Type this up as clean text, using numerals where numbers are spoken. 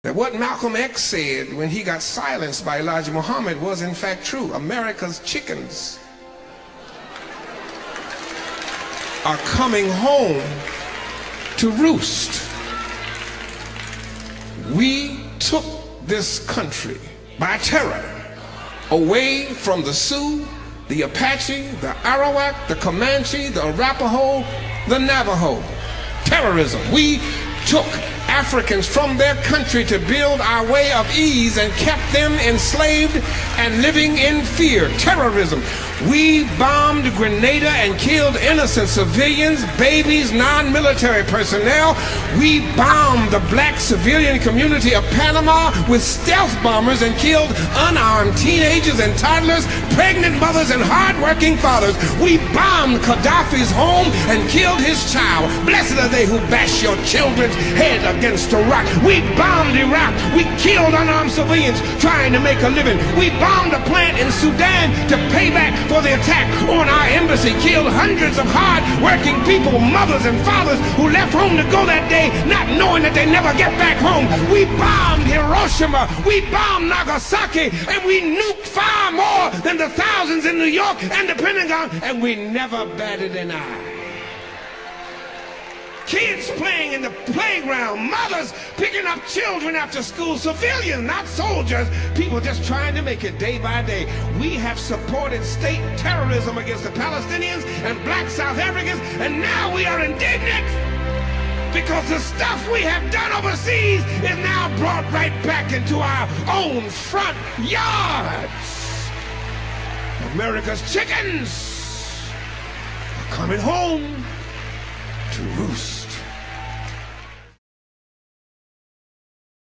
that what Malcolm X said when he got silenced by Elijah Muhammad was in fact true. America's chickens are coming home to roost. We took this country by terror away from the Sioux, the Apache, the Arawak, the Comanche, the Arapaho, the Navajo. Terrorism. We took Africans from their country to build our way of ease and kept them enslaved and living in fear. Terrorism. We bombed Grenada and killed innocent civilians, babies, non-military personnel. We bombed the black civilian community of Panama with stealth bombers and killed unarmed teenagers and toddlers, pregnant mothers and hard-working fathers. We bombed Gaddafi's home and killed his child. Blessed are they who bash your children's head against a rock. We bombed Iraq. We killed unarmed civilians trying to make a living. We bombed a plant in Sudan to pay back for the attack on our embassy, killed hundreds of hard-working people, mothers and fathers who left home to go that day not knowing that they never get back home. We bombed Hiroshima, we bombed Nagasaki, and we nuked far more than the thousands in New York and the Pentagon, and we never batted an eye. Kids playing in the playground, mothers picking up children after school, civilians, not soldiers, people just trying to make it day by day. We have supported state terrorism against the Palestinians and black South Africans, and now we are indignant because the stuff we have done overseas is now brought right back into our own front yards. America's chickens are coming home